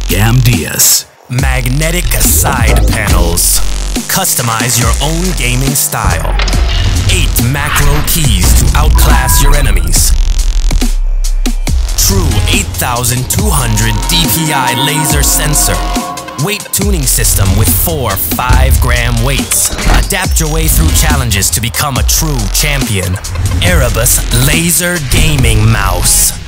Gamdias. Magnetic side panels. Customize your own gaming style. 8 macro keys to outclass your enemies. True 8200 DPI laser sensor. Weight tuning system with 4 5-gram weights. Adapt your way through challenges to become a true champion. Erebus Laser Gaming Mouse.